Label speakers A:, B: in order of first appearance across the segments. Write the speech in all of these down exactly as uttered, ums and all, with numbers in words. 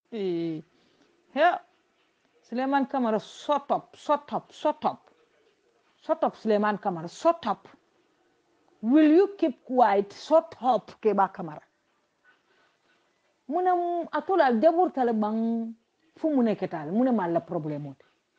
A: Eh, here, Sulayman Camara, shut up, shut up, shut up. Shut up, Sulayman Camara, shut up. Will you keep quiet? Shut up, Keba Camara. Muna atola debur talabang fu mune ketal, mune mala problemot.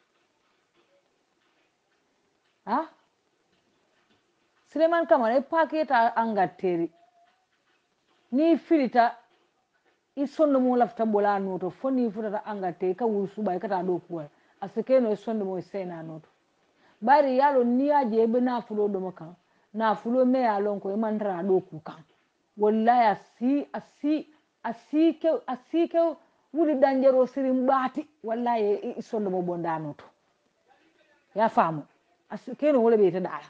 A: Ha? Sulayman Camara, e paketa angateri. Ni filita isondo mo lafta bola noto foni futa angate ka wulsuba ka ta do kuwa asekeno isondo mo sena noto bari yalo ni aje be na fulo do maka na fulo me yalo ko mandra do ku kan wallahi asi asi asike asike wuli danjero sirim bati wallahi isondo mo bonda noto ya famu asekeno wala be ta dala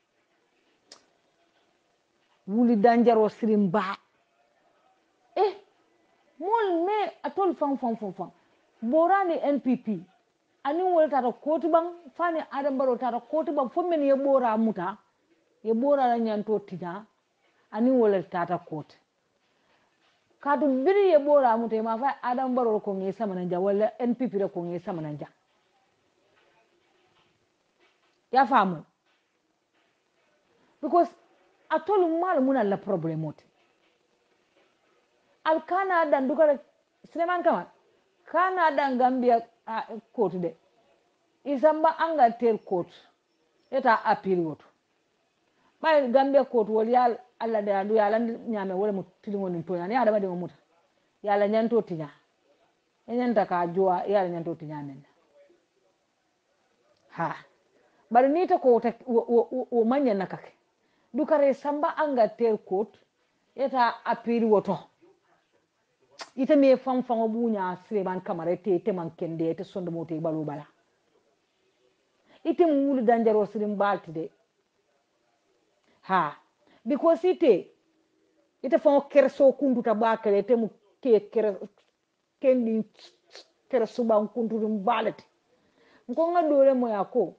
A: wuli danjero sirim ba eh mol me atol fang fang fang fang borani N P P ani wol tata koti bang fani adam baro tata koti bang fo men ye bora muta ye bora la nyanto tija ani wol tata koti kadu biri ye bora muta ma fa adam baro ko ngi samananja wala N P P re ko ngi samananja ya famu because atol mal muna la problemot al kana dan dukare Sulayman Camara kana dan Gambia uh, court de isamba anga tel court eta appeal woto bay Gambia court wol yal alla de andu yala nyame wala mu tilingo ni to yani adama de muta yala nyanto tinya nyanta ka joa yala nyanto tinya men ha bari ni ta ko ta o, o manya nakake dukare samba anga tel court eta appeal woto ite me fam fam bunya Sulayman Camara te te man kende te sondo mote balu bala ite mulu danjaro sirim balti de ha because ite ite fam kerso kundu ta bakale te mu ke ker kendi kerso ban kundu dum balati ko ngadore mo yako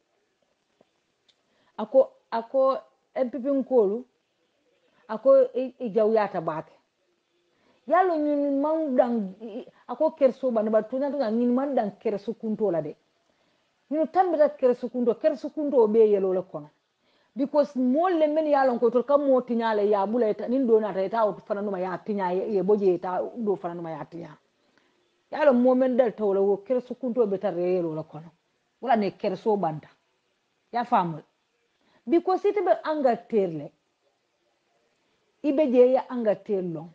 A: ako ako N P P nkolu ako i jawyata bake yalo ñin man dan ako kerso ban ba tunya to ñin man dan kerso kunto la de ñin tambita kerso kunto kerso kunto be yelo le kono because molle men yalo ko to kam mo tinyale ya bula ta nin do na ta ta fana no ma ya tinya ye boje ta do fana no ma ya tinya yalo mo men dal tawla wo kerso kunto be ta yelo le kono wala ne kerso banda ya famul because ite be anga terle ibe je ya anga terlo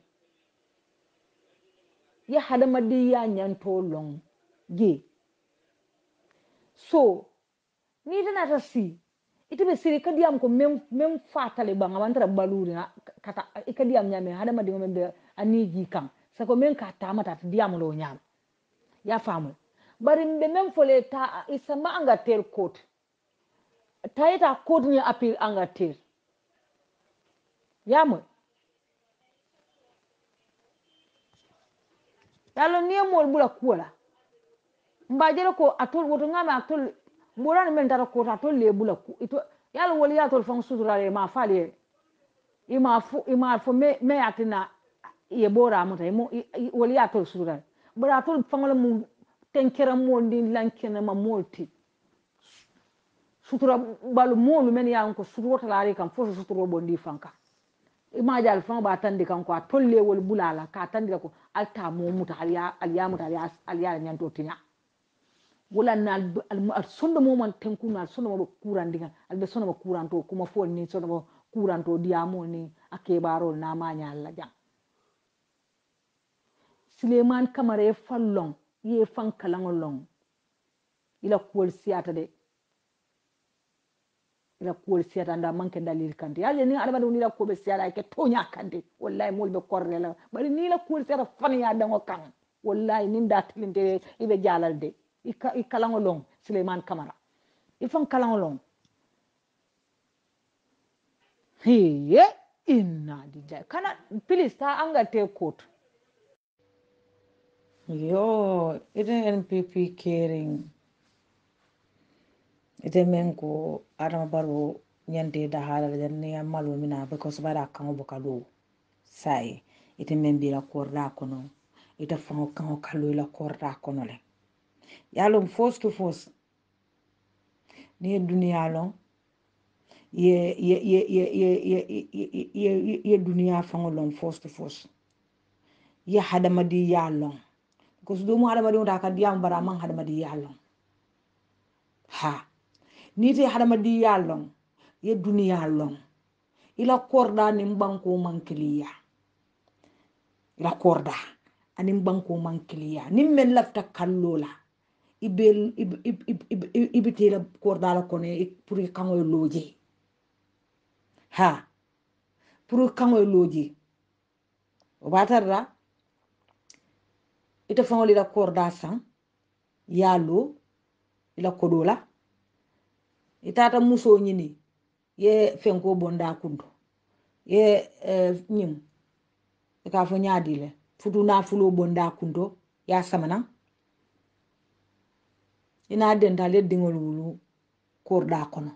A: ya hadamadi ya nyanto long ge so ni tana ta si ite be siri kadiyam ko mem mem fatale banga mantra baluri na kata ikadiyam nyame hadamadi ngom be aniji kam sako men ka tamata diyam lo nyam ya famu bari mbe mem fole ta isamba anga tel court taita court ni appeal anga tel yamu yalo ni mol bula kuola mbajere ko atol woto ngama atol mboran men tara ko atol le bula ku ito yalo woli atol fon suturale ma fali ima fu ima fo me me atina ye bora muta mo woli atol suturale bora atol fangala mu tenkera mo ndin lankena ma molti sutura balu molu men ya ko suturota laare kam fo suturo bondi fanka ima jal fon ba tandi kan ko atol le wol bulala ka tandi ko alta mo muta aliya aliya muta aliya aliya nyanto tinya wala na al sondo mo man tenku na sondo mo kurandinga al be sondo mo kuranto kuma fo ni sondo mo kuranto diamo ni akebaro na manya alla jang Sulayman Camara e fallon ye fan kalangolong ila kuol siata de ila kuol siata nda manke dalil kande yaje ni alaba ni la ko be siata ke tonya kande wallahi mol be korre la bari ni la kuol siata fan ya dango kan wallahi nin datlinde ibe jalal de ika ikalangolong Sulayman Camara ifan kalangolong hiye inna lillahi kana please ta anga te court yo ite N P P caring ite menko adama baro nyande da halala janne malo mina because bara kan bokalo sai ite membira korda kono ita fango kango kallo ila korda kono le yalon force to force ni dunia lon ye ye ye ye ye ye ye ye dunia fango lon force to force ye hadamadi yalon because do mo hadamadi ta ka diam bara man hadamadi yalon ha ni te hadamadi yalon ye dunia lon ila korda ni mbanko mankiliya ila korda ani mbanko mankiliya ni men lafta kallola ibel ibitela korda la kone pour kango loje ha pour kango loje o batarra ita fango ila korda san yalo ila kodola itata muso nyini ye fenko bonda kundo ye eh, nyim ka fo nyaadi le futu na fulo bonda kundo ya samana ina denta le dingol wulu korda kono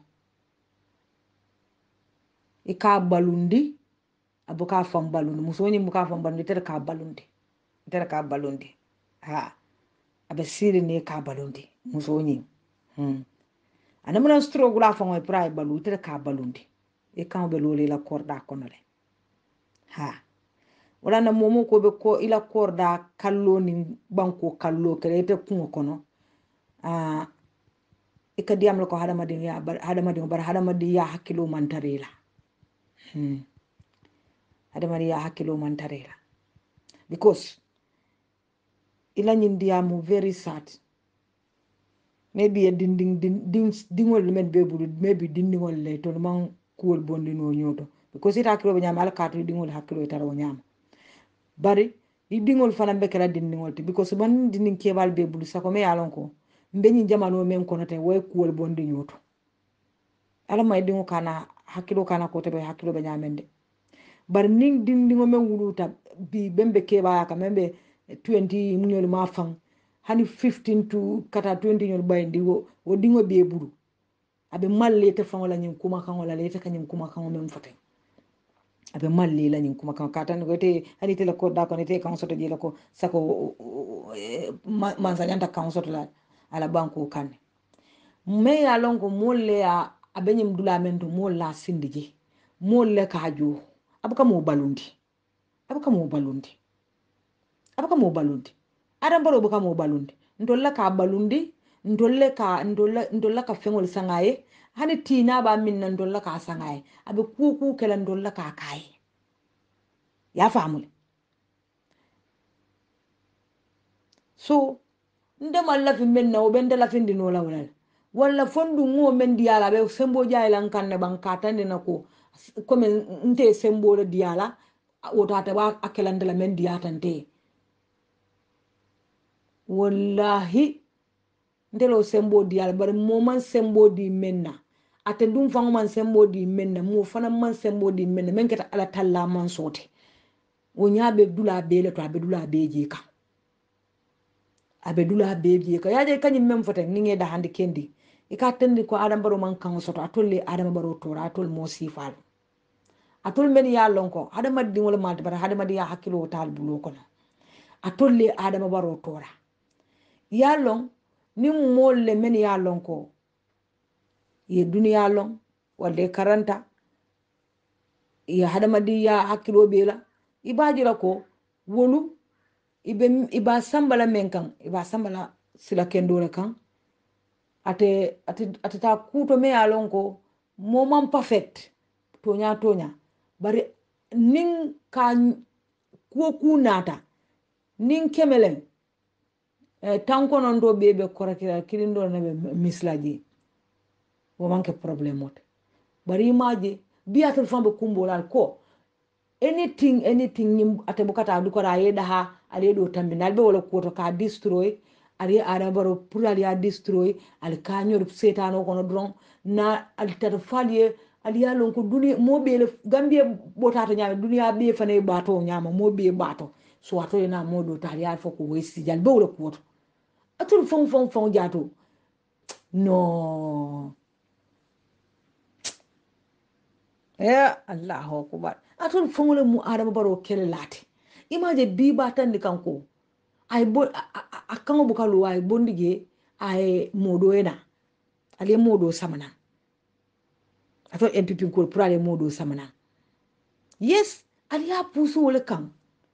A: ika balundi abuka fam balundi muso nyim buka fam balundi tere ka balundi tere ka balundi ha abe siri ne ka balundi muso nyim hmm anamuna stroke la fam e pra balu tere ka balundi e kan be lole la korda kono le ha wala na momo ko be ko ila korda kallo ni banko kallo kere te kungo kono ah ikadiam lo ko hadamadi ya hadamadi bar hadamadi ya hakilo mantarela hmm hadamadi ya hakilo mantarela because ila nyindiamu very sad maybe a ding ding ding dingol men be buru maybe dingol le to man kuol bondi no nyoto because ita hakilo nyama ala katu dingol hakilo itara nyama bari di dingol fana be kala dingol te because ban ding kebal be bulu sako me yalon ko mbeni jamano men kono te way kuol bondi nyoto ala may dingo kana hakilo kana ko te be hakilo be nyamende bari ning ding dingo men wuluta bi bembe keba ka membe twenty nyol ma fang hani fifteen to kata twenty nyol bayndi wo wo dingo be bulu abe malle te fangola nyim kuma kangola le te kanyim kuma kango men fote abe malle la nyim kuma kango kata ngo te hani te la ko da ko te kan soto je la ko sako manza nyanta kan soto la ala banko kan me ya longo molle ya abenyim dula mento molla sindije molle kajo abuka mo balundi abuka mo balundi abuka mo balundi adam baro abuka mo balundi ndolla ka balundi ndolle ka ndolla ndolla ka fengol sangaye hani tina ba minna ndolla ka sangaye abe kuku kala ndolla ka kai ya famule so ndema la fi menna o bende la fi ndino la wala wala fondu ngo men diala be sembo jaylan kanne bankata ndina ko comme nte sembo le diala o tata ba akelande la men diata nte wallahi ndelo sembo diala bar mo man sembo di menna ate dum fango man sembo di menna mo fana man sembo di menna men keta ala talla man sote o nyaabe dula bele to abe dula beje ka abe dula beje ka yaje kanyim mem fote ngi da hande kendi e ka tendi ko adam baro man kan soto atolle adam baro tora atol mo sifal atol men ya lonko adama di wala malta bara adama di ya hakilo tal bulo kono atolle adama baro tora ya lon ni molle men ya lonko ye duniya lon wala karanta ya adama di ya hakilo bela ibajira ko wolu ibe iba sambala menkan iba sambala sila kendore kan ate ate ate ta kuto me ya lonko moment perfect tonya tonya bari nin ka kuo kunata nin kemelen eh, tanko non do bebe korakira kirindo na mislaji wo manke problem mot bari maji biatul fambe kumbolal ko anything anything nim ate bukata du ko ra yeda ha ale do tambi nalbe wala ko to ka destroy ari ara baro pour ali a destroy al kanyor setano kono dron na al tarfalie ali yalon ko duni mo be gambie botata nyaama dunia be fane bato nyaama mo be bato so ato na modo ta ya fo ko wesi jal be wala ko to atul fon fon fon jato no ya Allahu akbar atul fon le mu adama baro kele lati imaje bi batandi kanko ay bo akango bukalu ay bondige ay modo ena ale modo samana ato M P P ko pour ale modo samana yes ali ya pusu wala kan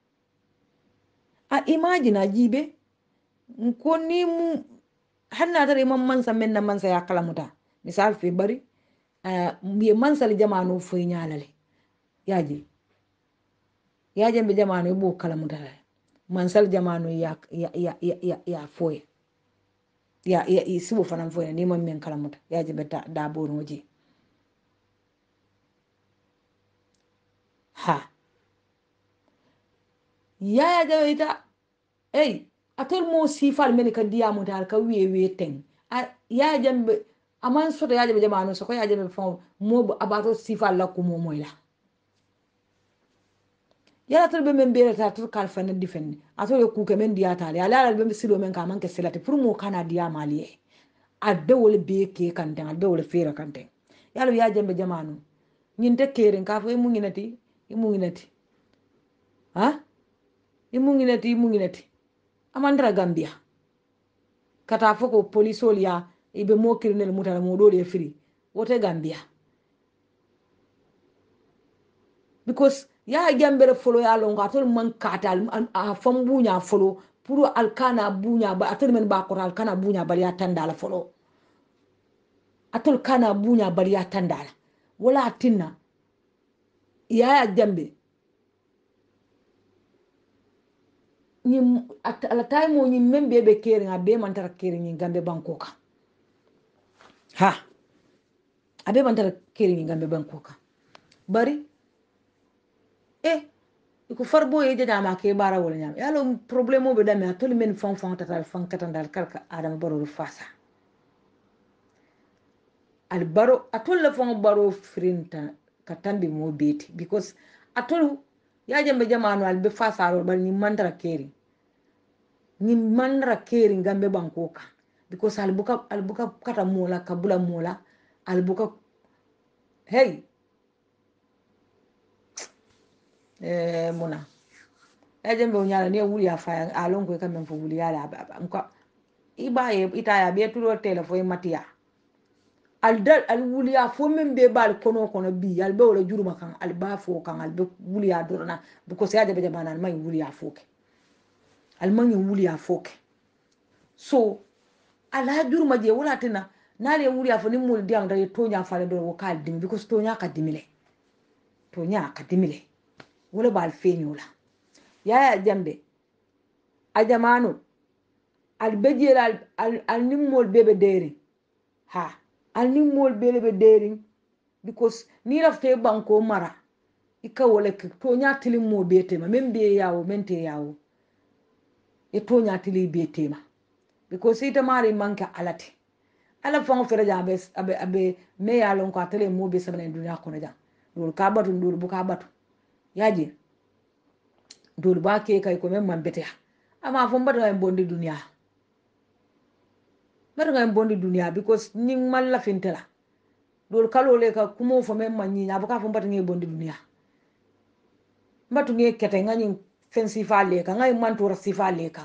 A: a imagine ajibe ko ni mu hanna tare man mansa men na mansa ya kalamuta misal fe bari uh, ye mansa li jamanu fo nyalale yaji yaje be jamanu bo kalamuta mansal jamanu ya ya ya ya ya, ya foye ya ya isibo fanam foye ni man men kalamuta yaje be da, da bonoji ha ya ya ita ey atol mo sifal men ka diamu dal ka wiye wiye ten ya jambe aman soto ya jambe jamanu so ko ya jambe fon mo abato sifal la ko mo moyla yala tol be men bere ta tol kal fane difendi atol ku ke men diata ya ala be silo men ka man ke selati pour mo kana diama liye adde wol be ke kan tan adde wol fera kan tan yalo ya jambe jamanu nyinte keren ka fo mu nginati mu nginati ha mu nginati mu nginati amandra Gambia kata foko polisol ya ibe mo criminel mutala mo do de free wote Gambia because ya gambere folo ya longa tol man katal a fam bunya folo puro alkana bunya ba atol men ba ko alkana bunya bari atandala folo atol kana bunya bari atandala wala tinna ya jambe ni ala time mo ni membe be kere nga be man tara kere ni gambe bankoka ha abe man tara kere ni gambe bankoka bari eh iko farbo ye jada ma ke bara wala nyam yalo problemo be dame atol men fon fon tata fon katandal kalka adam baro fasa al baro atol la fon baro frinta katambi mo beti because atol ya jambe jamanu al be fasa ro bari ni mandara keri ni mandara keri ngambe bankoka because al buka al buka kata mola kabula mola al buka hey eh mona ya jambe unyala ne wuli afa alon ko kamem fo wuli yala baba nko ibaye itaya be tulo telefone matia al dal al wuli afo men be bal kono kono bi al be wala juruma kan al ba fo kan al be wuli adorna because ya jambe jamana may wuli afo ke al man wuli afo ke so ala juruma je wala tina nale wuli afo ni mul diam da tonya fale do wo kal dim because tonya ka dimile tonya ka dimile wala bal feñola ya jambe a jamanu al bejel al al, al nimmol bebe deri ha al nimmol bebe deri because ni rafte banko mara ika wala to nya tilim mo betema men be yawo men te yawo e to nya tili betema because ita mari manka alati ala fango fere jambe abe abe me yalon ko atele mo be sabana dunya kono jam dul ka batu dul bu ka batu yaji dul ba ke kay ko men man bete ama fo mbata en bondi dunya mbata en bondi dunya because ning malla fintela dol kalole ka kumo fo men man nyinya baka fo mbata ngi bondi dunya mbatu ngi kete ngani fensi fale ka ngai mantura sifale ka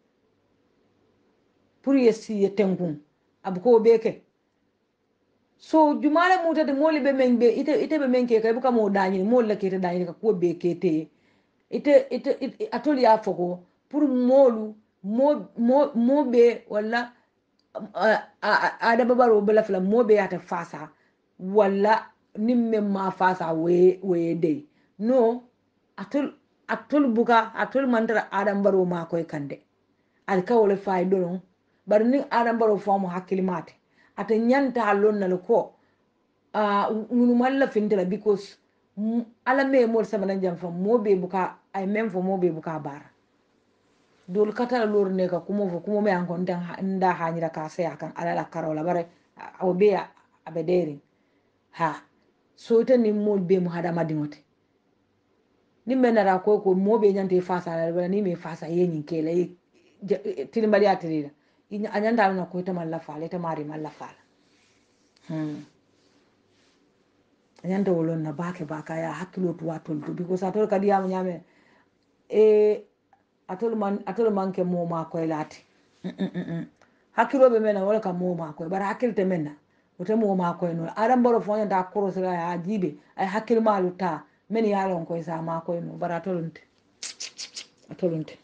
A: pour yesi yetenkun abuko beke so jumala muta de moli be men be ite ite be men ke kay buka mo dañi mo la kete dañi ka ko be kete ite ite atoli ya foko pour molu mo mo mo be wala ada babaro bela fala mo be ata fasa wala nimme ma fasa we we de no atol atol buka atol mandara adam baro ma koy kande al kawle fay donon bar ni adam baro fomo hakkilimate ata nyanta lonnal ko ah uh, ngunu malla findela because ala me mol sabana jam fam mobe buka ay même fo mobe buka bar dol kata lor ne ka kumo fo kumo me an kon dan nda hanyira ka se akan ala la karola bare o be abederi ha so ita ni mol be mu hada madimote ni menara ko ko mobe nyante fasa ala ni me fasa yenyi kele tilimbali atirira anyanda na ko ita malla fala ita mari malla fala hmm anyanda wolon na bake baka ya hakilo to watol to because atol kadi am nyame e atol man atol man ke mo ma ko lati hakilo be mena wala ka mo ma ko bara hakil te mena wote mo ma ko no adam baro fo da koro sira ya jibe ay hakil malu ta men ya lon ko sa ma ko no bara tolunte atolunte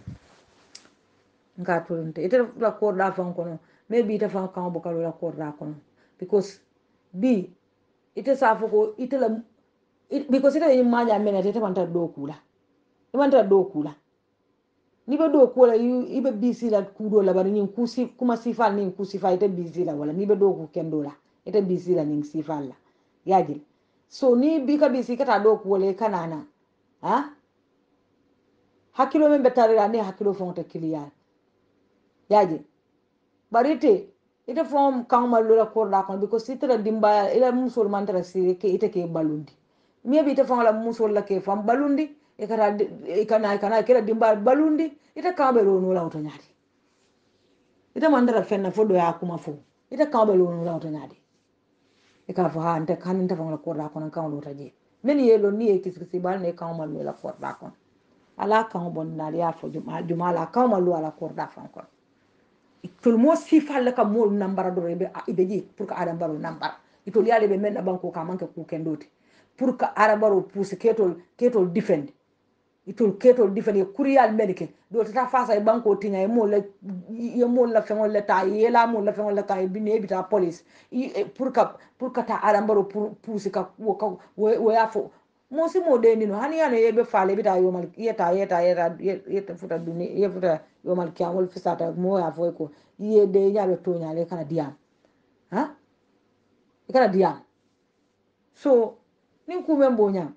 A: nga tolunte ite la ko da fon ko no maybe ite fa kan bo ka la ko da ko no because b ite sa fo ko ite la because ite yin ma ja mena ite manta do kula manta do kula ni be do ko la ibe busy la kudo la bari ni kusi kuma sifal ni kusifa ite busy la wala ni be do ko kendo la ite busy la ni sifal la yajil so ni bi ka busy kata do ko le kanana ha hakilo men betare la ni hakilo fonte kiliya yajil bari ite ite fom kan ma lo la ko da kon because ite la dimba ila musol man tara sire ke ite ke balundi mi bi ite fom la musol la ke fam balundi e kata e kana kana ke la dimba balundi ite kambe lo no la auto nyaadi ite mandara fenna fo do ya kuma fo ite kambe lo no la auto nyaadi e ka fo ha ante kan ante fam la ko da kon kan lo taje men ye lo ni e kiskisi bal ne kan ma lo la ko da kon ala kan bon na ya fo juma juma la kan ma lo la ko da fam kon tol mo sifal la ka mo nambara do be ibe ji pour que adam baro nambara itol yale be men banko ka manke ku kendoti pour que adam baro pousse ketol ketol defend itol ketol defend e kuriyal medike do ta face e banko tinya e mo la e mo la fengol la ta e la mo la fengol la ka e bine bita police pour que pour que ta adam baro pousse ka wo wo ya fo mo si mo de ni no hani yana yebe faale bita yomal yeta yeta yeta yeta futa duni ye futa yomal kiamol fisata mo ya fo ko ye de nyabe to nyaale kana diam ha kana diam so nin ku membo nya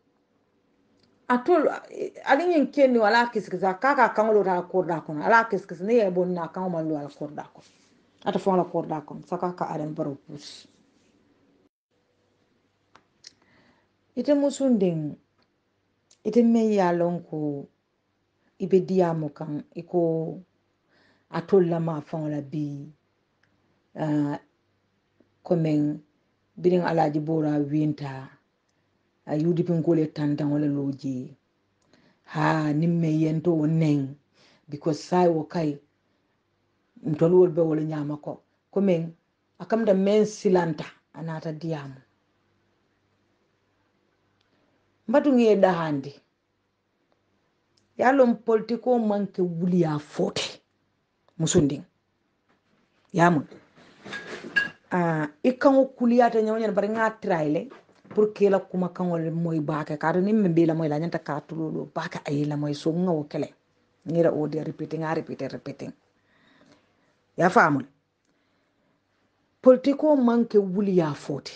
A: atol ali nyin kenni wala kiskiza kaka kangolo ta korda kono ala kiskis ne ye bonna kan ma lo ala korda kono ata fon la korda kono saka ka adan baro pus ite musundin ite me ya lon ko ibe diamo kan iko atol la ma fon la bi uh, komen birin alaji bora winta a yudi pingole tantan wala loji ha nimme yento neng because sai wo kai mtolwol be wala nyama ko komen akam da men silanta anata diamo mbatu ngi da handi yalom politiko manke wuliya fote musunding yamun ah ikan kuliyata nyawnya bar nga traile pour que la kuma kanol moy baake ka ni membe la moy la nyanta ka tulolo baake ay la moy so ngaw kele ngira o de repeating a repeating repeating ya famul politiko manke wuliya fote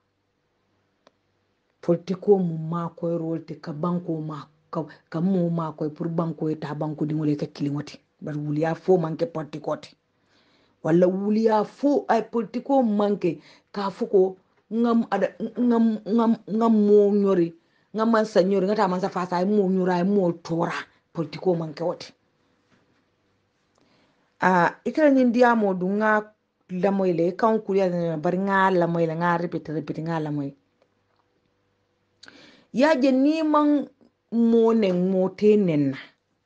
A: politiko mu ma ko rolte ka banko ma ka ka mu ma ko pour banko ta banko di ngole ka kilingoti bar wuliya fo manke politiko te wala wuliya fo ay politiko manke ka fuko ngam ada ngam ngam ngam mo nyori ngam man sa nyori ngata man sa fasa ay mo nyora ay mo tora politiko manke wote ah ikra nyin dia mo du nga la moyle kan kuliya bar nga la moyle nga repeat repeat nga la moy ya je ni man mo ne mo te nenna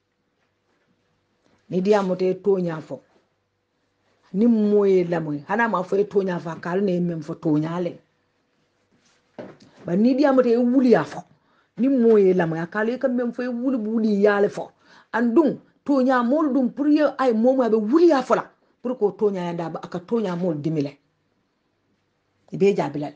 A: ni dia mo te tonya fo ni moye la moy hana ma fo tonya fa kal ne mem fo tonya le ba ni dia mo te wuli ya fo ni moye la moy kal ka mem fo wuli wuli ya le fo andum tonya mol dum pour ye ay momo be wuli ya fo la pour ko tonya ya da ba aka tonya mol dimile be jabilal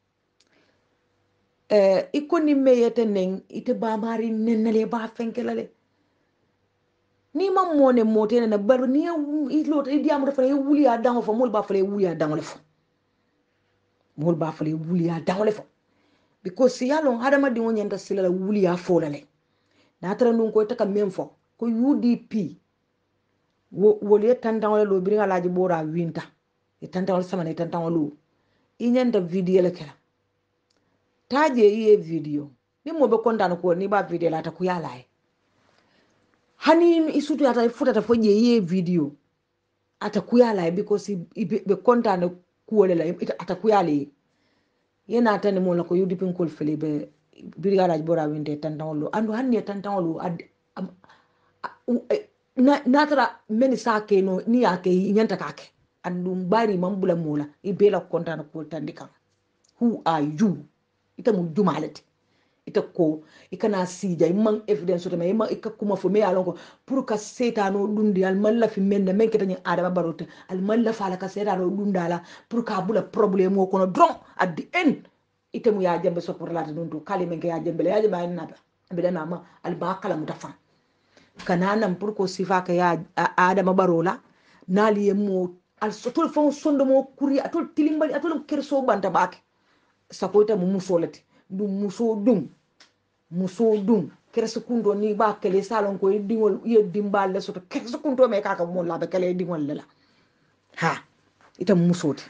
A: eh ikoni meyete nen ite ba mari nenele ba fenkelale ni mam mone mote na baru ni ilo te diam da fale wuli ya dango fo mol ba fale wuli ya dango le fo mol ba fale wuli ya dango le fo because si yalo hadama di wonyenta sila la wuli ya fo lale na tara ndun ko taka mem fo ko U D P wo wole tantan wala lo biringa laji bora winta e tantan wala sama ne tantan wala inyanda video le kala taje iye video ni mo be kontano ko ni ba video la ta ku yala e hani isutu ata futa ta foje iye video ata ku yala e because be kontano ku wala la ata ku yala e yena tan mo la ko yudi pin kol fele be biriga laji bora winte tantan wala andu hanni tantan wala na natara meni sake no ni ake nyanta kake andum bari mambula mola ibela kontana ko tandika who are you ita mu jumalati ita ko ikana sija imman evidence to me imman ikakuma fo me alonko pour ka setano dundi al malla fi menda men ketani adama barote al malla fala ka setano dundala pour ka bula problème o kono dron at the end ita mu ya jambe so pour lata dundu kali men ya jambe ya jambe na be na ma al ba kala mutafa kananan pour ko sifa ka ya adama barola nali yemo al sotol fon sondo mo kuri atol tilimbali atol kerso banta bake sakota mu musolati dum muso dum muso dum kerso kundo ni ba kele salon ko dingol ye dimbal le soto kerso kundo me kaka mo la be kele dingol la ha ita musoti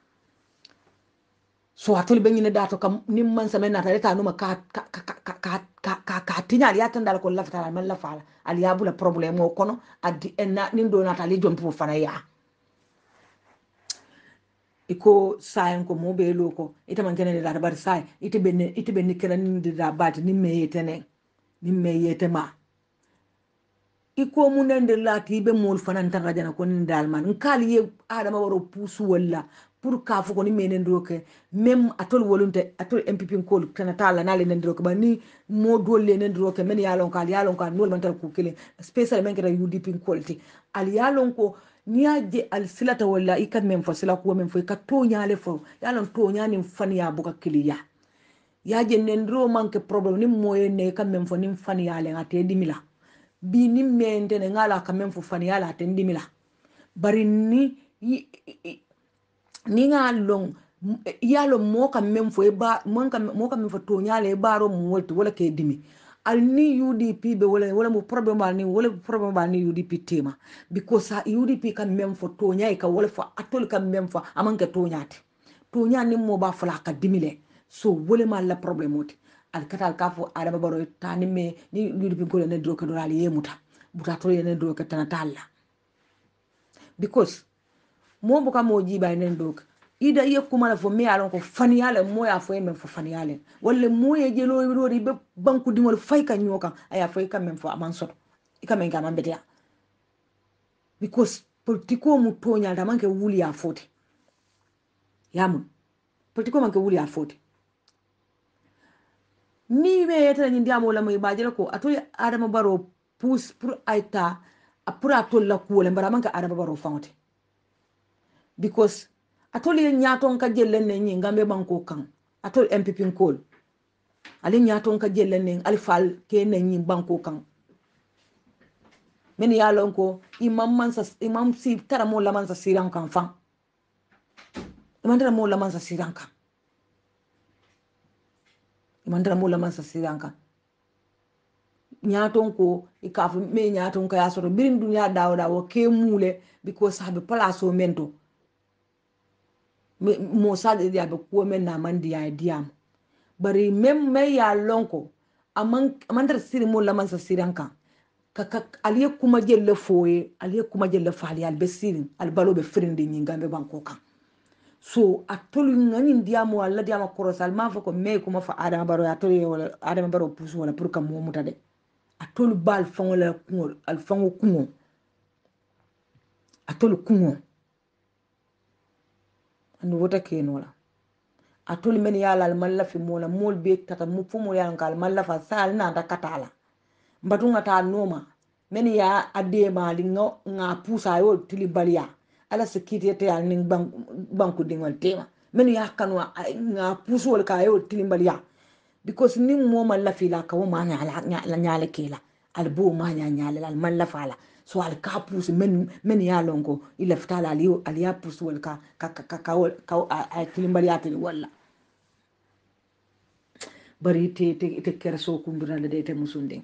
A: so atol be nyine dato kam nim man sama na tare ta numa ka ka ka ka ka ka ka tinya ya tan dal ko la fata man la fala al ya bula problème o kono addi enna nin do na tali jom pour fana ya iko sayen ko mo be loko ita man kene da bar say ita be ita be nikira nin da bat ni me yetene ni me yetema iko mu nende lati be mol fanan tan rajana ko nin dal man nkali ye adama waro pusu walla pour ka fu ko ni menen doke même atol wolunte atol mpp ko tan tala na le nen doke ba ni mo dolle nen doke men yalon kal yalon kan nol man tal ku kele spécial men kera udp quality al yalon ko niaje al silata walla ikat men fo sila ko men fo ka to nyaale fo yalon to nyani fan ya buka kiliya yaje nen ro manke problem ni moye ne kam men fo nim fan yale ngate dimila bi ni mente ne ngala kam men fo fan yala te dimila bari ni ni nga long yalo mo kam men fo e ba mo kam mo kam fo to nyaale baro mo wolti wala ke dimi al ni U D P be wala wala mo problem al ni wala problem al ni U D P tema because U D P kam men fo to nyaay ka wala fo atol kam men fo amanka to nyaati to nyaani mo ba fala ka dimile so wala ma la problem oti al katal ka fo adama baro tani me ni U D P ko ne do ka do al yemuta buta to ne do ka tanatalla because mo buka mo jiba nen dok ida ye kuma la fo me alon ko faniyale mo ya fo men fo faniyale wala mo ye jelo rori be banku dimol fay ka nyoka aya fay ka men fo aman soto ika men ga man betia because politiko mu tonya da manke wuli ya foti yamu politiko manke wuli ya foti ni be yeta ni ndiamo la mo ibajela ko ato adama baro pus pour aita apura to la ko le mbara manke adama baro fawti because atoli nyaton ka jellen ne nyi ngambe banko kan atol M P P kol ali nyaton ka jellen ne alfal ke ne nyi banko kan men ya lon ko imam man sa imam si tara mo la man sa siran kan fan imam tara mo la man sa siran kan imam tara mo la man sa siran kan nyaton ko ikafu me nyaton ka ya soro birin dunya dawo dawo ke mule because habe palaso mento mo sa de ya be ko men na man dia diam bari mem me ya lonko aman amandar siri mo la man sa siran kan kaka aliye kuma jelle foye aliye kuma jelle fali al besirin al balo be frinde nyingambe banko kan so atolu ngani diamo alla diamo korosal ma fa ko me kuma fa adama baro atolu wala adama baro pusu wala pour kam mo mutade atolu bal fangola kungo al fango kungo atolu kungo andu wota kenola atolu men yala al malla fi mola mol be tata mu fumo yala kal malla fa sal na ta katala mbatunga ta noma men ya adema li ngo nga pusa yo tili balia ala sekite te al ning bank banku dingol tema men ya kanwa nga pusu wal ka yo tili balia because ni mo man la fila ka wo ma nya la nya le kila al bo ma nya nya le al man la fala so al ka pusu men men ya longo ila ftala ali ali ya pusu wal ka ka ka ka ka a tili balia te wala bari te te te kerso kundura de te musunde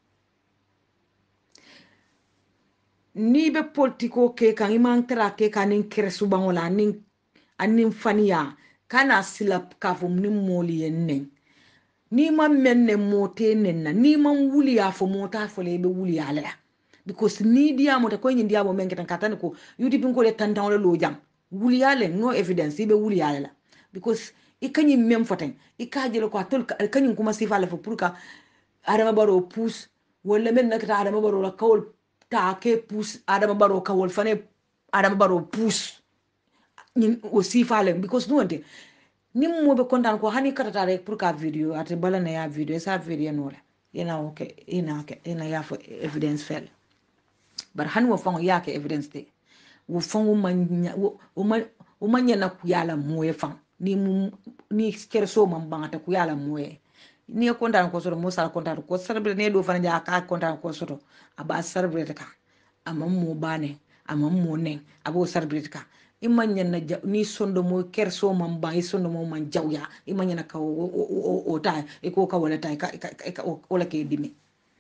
A: ni be politiko ke kan iman tra ke kan nin kersu bangola nin anin faniya kana silap kafum nin moli enne ni man menne mote nenna ni man wuli ya fo mota fo le be wuli ya la because ni dia mota ko nyi dia mo men ketan katani ko yudi bin ko le tantan lo jam wuli ya le no evidence be wuli ya la because ikanyi mem foten ikaje ko atol kanyi kuma sifa le fo pour ka adama baro pousse wala men nakata adama baro la kawol
B: ta ke pus adama baro ka wol fane adama baro pus ni aussi fale because no ante nim mo be kontan ko hani katata rek pour ka video ate bala na ya video sa video no la ina okay ina ke ina ya fo evidence fel bar han wo fango ya ke evidence de wo fango man wo man wo man na ku yala moye fang ni mu ni kerso man bangata ku yala moye ni kontan ko so mo sala kontan ko sarbe ne do fana ja ka kontan ko so aba sarbe ta amam mo bane amam mo ne abo sarbe ta imanya na ni sondo mo kerso man ba sondo mo man jawya imanya na ka o o ta e ko ka wala ta ka ka wala ke dimi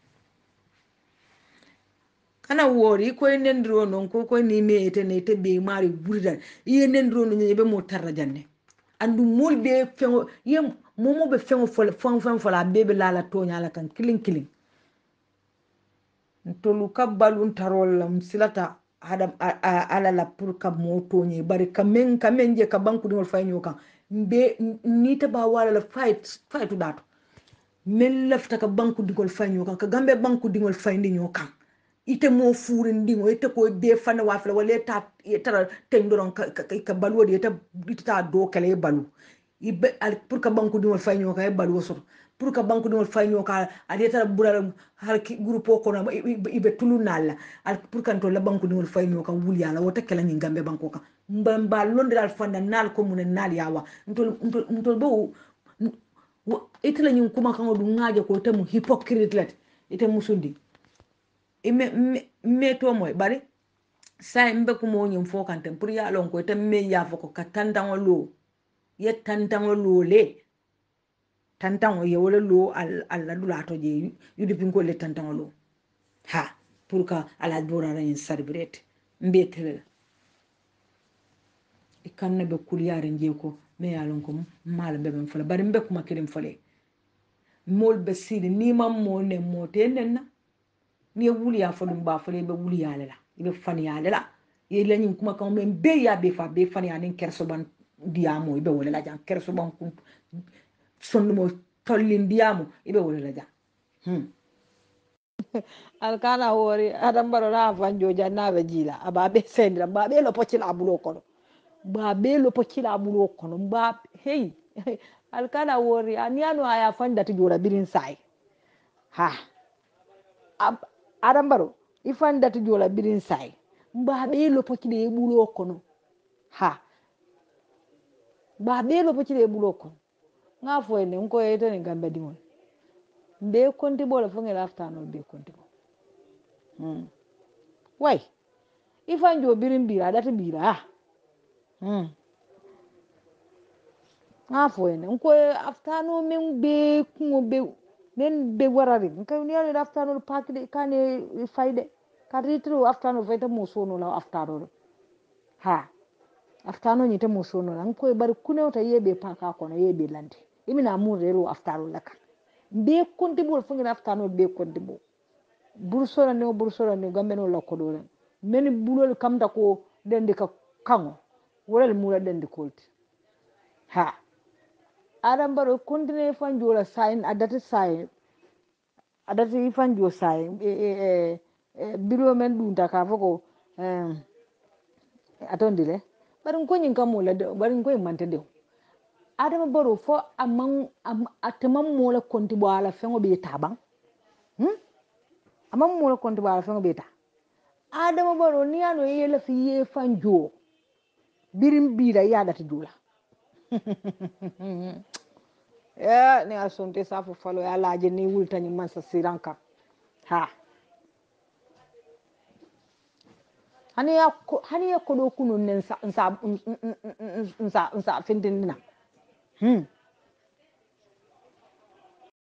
B: kana wori ko nendro non ko ko ni me ete ne te be mari burda ye nendro no nyebe mo tarra janne andu mol be fengo ye momo be fengo fol fon fon fola bebe lala to nyala kan kilin kilin ntolu kabbalun tarol lam silata hadam ala la pour ka moto ni bari kamen kamen je ka banku dingol fay nyokan be ni ta ba wala la fight fight dato men lafta ka banku dingol fay nyokan ka gambe banku dingol fay ndi nyokan ite mo fure ndingo ite ko be fana wafla wala ta tara tendoron ka ka balu de ita ita do kale balu ibe pour ka banku dingol fay nyokan e balu so pour que banque dingol fay nyoka ade tara bural har groupe ko na ibe tulu nalla al pour que to la banque dingol fay nyoka wuli ala wota kala ngi gambe banko ka mbamba londe dal fanda nal ko mun nal yawa ntol ntol bo itla nyi kuma kan du ngaje ko tamu hypocrite lat ite musundi ime me to moy bari say mbe ko mo nyim fo kan tem pour ya lon ko tam me ya fo ko katandangolo ye tandangolo le tantango ye wala lo alla dula to je yudi pinko le tantango lo ha pour ka ala dora ran celebrate mbetre e kanne be kuliyare nje ko me yalon ko mal be ben fala bari mbe kuma kirim fale mol be sidi ni mam mo ne mo te nenna ni wuli ya fodum ba fale be wuli ya la be fani ya la ye lañum kuma kan men be ya be fa be fani ya nin kerso ban diamo be wala la jan kerso ban kum sonno mo tollindiyamu ibe wala la ja hmm
A: alkana wori adam baro na vanjo janna be jila ababe sendra babe lo pocci la bulo kono babe lo pocci la bulo kono ba hey alkana wori aniano aya fanda ti jora birin sai ha adam baro ifanda ti jora birin sai babe lo pocci de bulo kono ha babe lo pocci de bulo kono nga fo ene nko ete ni gambe dingol be konti bola fo ngela aftano be konti bo hmm way ifanjo birin bira data bira hmm nga fo ene nko aftano men be ko be men be warari nka ni ala aftano pakde kane fayde kadritro aftano fayta mo sono la aftano ha aftano ni te mo sono la nko bar kunewta yebe paka kono yebe landi imina mu relo aftano laka be konti bol fu ngina aftano be konti bo bursora ne bursora ne gambe no la kodore men bulol kamta ko dende ka kango wala mura dende kolti ha adam baro kontine fanjola sain adati sain adati fanjo sain e e e biro men dunta ka foko eh atondile bari ko nyin kamola de bari ko mante de adam baro fo amman atamam mola konti bo ala fengo be taban hmm amam mola konti bo ala fengo be ta adam baro ni ano yele fi ye fanjo birim bira yada ti jula ya ni asonte safu falo ya laje ni wulta ni mansa siranka ha hani ya hani ya kodo kunu nen sa sa sa sa findina hmm